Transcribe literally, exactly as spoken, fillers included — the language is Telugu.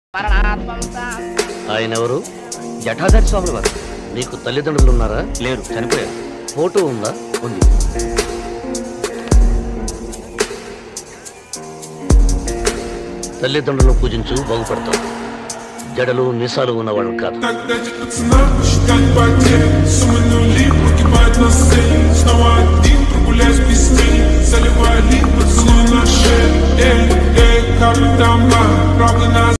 ఆయన ఎవరు? జటాధారి స్వామి వారు. మీకు తల్లిదండ్రులు ఉన్నారా? లేరు, చనిపోయారు. ఫోటో ఉందా? ఉంది. తల్లిదండ్రులను పూజించు, బాగుపడతావు. జడలు మీసాలు ఉన్నవాడు కాదు.